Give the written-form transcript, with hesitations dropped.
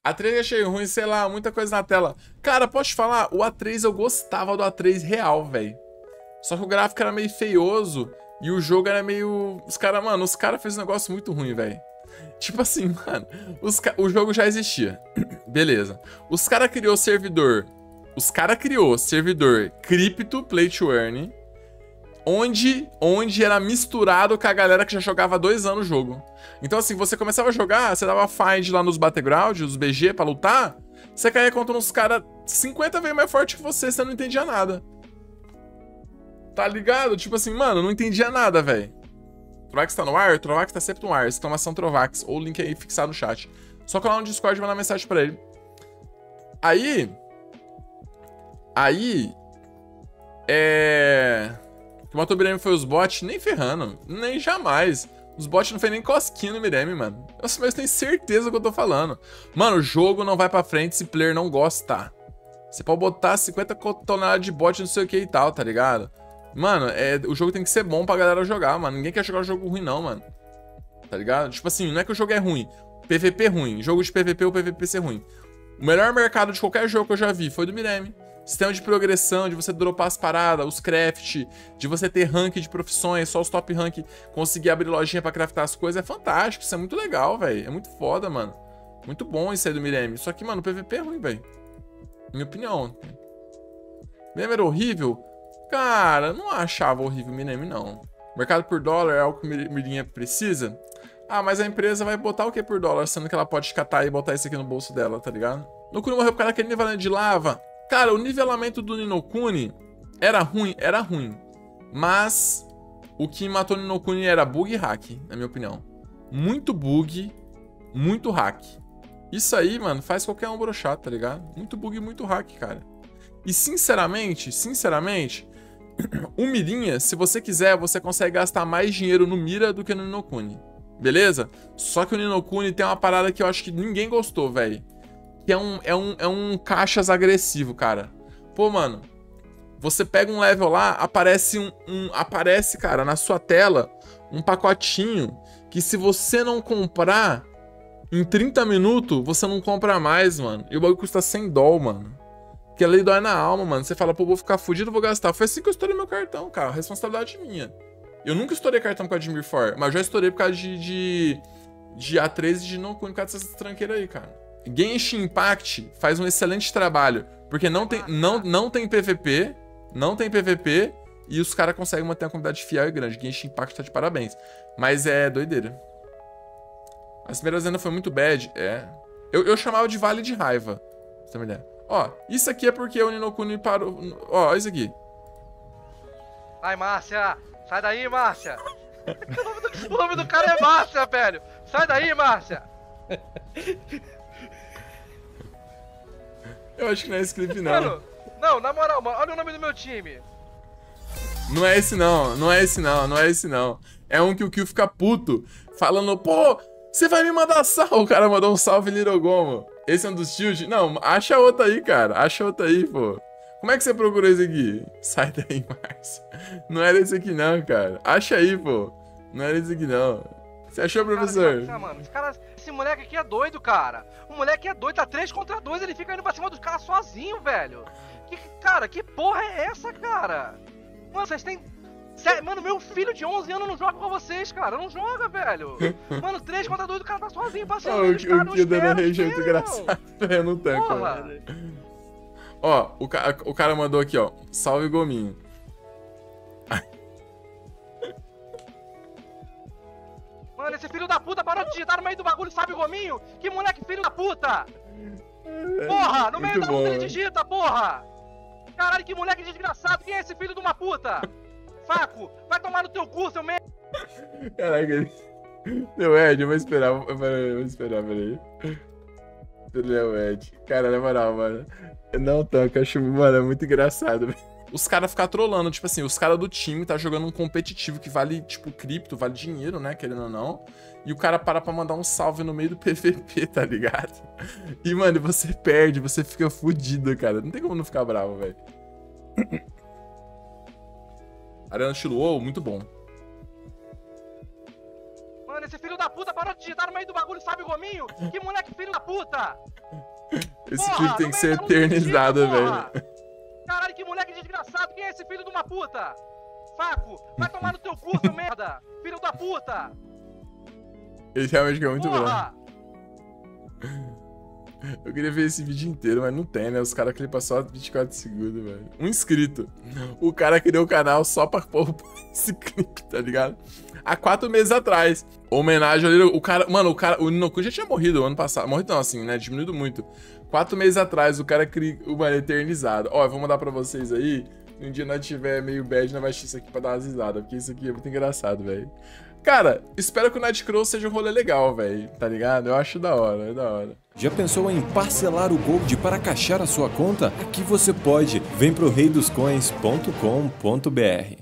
A3 achei ruim, sei lá, muita coisa na tela. Cara, posso te falar? O A3 eu gostava do A3 real, velho. Só que o gráfico era meio feioso e o jogo era meio... Os caras fez um negócio muito ruim, velho. Tipo assim, mano, o jogo já existia. Beleza. Os cara criou servidor. Os cara criou servidor Crypto Play to Earn, onde era misturado com a galera que já jogava há 2 anos o jogo. Então assim, você começava a jogar, você dava find lá nos Battleground, os BG pra lutar, você caía contra uns caras 50 vezes mais forte que você não entendia nada. Tá ligado? Tipo assim, mano, não entendia nada, velho. Trovax tá no ar? Trovax tá sempre no ar. Exclamação Trovax. Ou o link aí fixado no chat. Só colar no Discord e mandar mensagem pra ele. Aí... O matou o Mireme foi os bots? Nem ferrando. Nem jamais. Os bots não fez nem cosquinha no Mireme, mano. Mas eu tenho certeza do que eu tô falando. Mano, o jogo não vai pra frente se player não gostar. Você pode botar 50 toneladas de bot, não sei o que e tal, tá ligado? Mano, o jogo tem que ser bom pra galera jogar, mano. Ninguém quer jogar um jogo ruim, não, mano. Tá ligado? Tipo assim, não é que o jogo é ruim. PVP ruim. Jogo de PVP ou PVP ser ruim. O melhor mercado de qualquer jogo que eu já vi foi do Mireme. Sistema de progressão, de você dropar as paradas, os craft, de você ter rank de profissões, só os top rank, conseguir abrir lojinha pra craftar as coisas. É fantástico, isso é muito legal, velho. É muito foda, mano. Muito bom isso aí do Mireme. Só que, mano, o PVP é ruim, velho. Minha opinião. Mireme era horrível? Cara, não achava horrível o Mireme, não. Mercado por dólar é algo que o Mirinha precisa? Ah, mas a empresa vai botar o que por dólar, sendo que ela pode catar e botar isso aqui no bolso dela, tá ligado? No Kuni morreu por causa daquele nivelamento de lava. Cara, o nivelamento do Ni no Kuni era ruim, era ruim. Mas o que matou o Ni no Kuni era bug e hack, na minha opinião. Muito bug, muito hack. Isso aí, mano, faz qualquer um broxar, tá ligado? Muito bug e muito hack, cara. E sinceramente, o Mirinha, se você quiser, você consegue gastar mais dinheiro no Mira do que no Ni no Kuni. Beleza? Só que o Ni no Kuni tem uma parada que eu acho que ninguém gostou, velho. Que é um caixas agressivo, cara. Pô, mano, você pega um level lá, aparece aparece, cara, na sua tela, um pacotinho que se você não comprar em 30 minutos, você não compra mais, mano. E o bagulho custa 100 doll, mano. Que ali dói na alma, mano. Você fala, pô, vou ficar fudido, vou gastar. Foi assim que eu estourei meu cartão, cara. Responsabilidade minha. Eu nunca estourei cartão por causa de Mirfor, mas eu já estourei por causa de A13 e de não por causa dessas tranqueiras aí, cara. Genshin Impact faz um excelente trabalho, porque não tem PVP, e os caras conseguem manter uma comunidade fiel e grande. Genshin Impact tá de parabéns. Mas é doideira. As primeiras vendas foi muito bad, Eu chamava de Vale de Raiva, pra você ter uma ideia. Ó, isso aqui é porque o Ni no Kuni parou... Ó, isso aqui. Ai, Márcia! Sai daí, Márcia! O nome do cara é Márcia, velho! Sai daí, Márcia! Eu acho que não é esse clipe, não. Mano, não, na moral, mano, olha o nome do meu time. Não é esse, não. Não é esse, não. Não é esse, não. É um que o Kill fica puto, falando, pô, você vai me mandar salve. O cara mandou um salve, Little Gomo. Esse é um dos shield? Não, acha outra aí, cara. Acha outra aí, pô. Como é que você procurou esse aqui? Sai daí, Márcio. Não era esse aqui, não, cara. Acha aí, pô. Não era esse aqui, não. Você achou, professor? Cara, mano, esse moleque aqui é doido, cara. O moleque é doido, tá 3 contra 2, ele fica indo pra cima dos caras sozinho, velho. Cara, que porra é essa, cara? Mano, vocês têm... Mano, meu filho de 11 anos não joga com vocês, cara. Não joga, velho. Mano, 3 contra 2, o cara tá sozinho, passando. O que dando a região muito engraçado. Eu não tanco, mano. Ó, o cara mandou aqui, ó. Salve, Gominho. Mano, esse filho da puta parou de digitar no meio do bagulho, sabe, Gominho? Que moleque filho da puta! Porra! No meio da luta ele digita, porra! Caralho, que moleque desgraçado! Quem é esse filho de uma puta? Faco! Vai tomar no teu cu, seu merda! Caraca, ele... Meu Ed, eu vou esperar, peraí. Ele é o Ed. Cara, na moral, mano. Eu não tanco, acho, mano, é muito engraçado, velho. Os caras ficam trolando, tipo assim, os caras do time tá jogando um competitivo que vale, tipo, cripto, vale dinheiro, né, querendo ou não. E o cara para pra mandar um salve no meio do PVP, tá ligado? E, mano, você perde, você fica fudido, cara. Não tem como não ficar bravo, velho. Mano, Arena estilo WoW, muito bom. Esse filho da puta parou de digitar no meio do bagulho, sabe, Gominho? Que moleque filho da puta! Esse clipe tem que ser eternizado, velho. Caralho, que moleque desgraçado! Quem é esse filho de uma puta? Faco, vai tomar no teu cu, seu merda! Filho da puta! Ele realmente é muito Porra! bravo. Eu queria ver esse vídeo inteiro, mas não tem, né? Os caras clipam só 24 segundos, velho. Um inscrito. O cara criou o canal só pra pôr esse clipe, tá ligado? Há 4 meses atrás. Homenagem ali, o cara... Mano, o Ninoku já tinha morrido ano passado. Morrido não, assim, né? Diminuído muito. 4 meses atrás, o cara criou uma eternizada. Ó, eu vou mandar pra vocês aí. Se um dia nós tiver meio bad, nós vai assistir isso aqui pra dar umas risadas. Porque isso aqui é muito engraçado, velho. Cara, espero que o Nightcrow seja um rolê legal, velho. Tá ligado? Eu acho da hora, é da hora. Já pensou em parcelar o Gold para caixar a sua conta? Aqui você pode. Vem pro reidoscoins.com.br.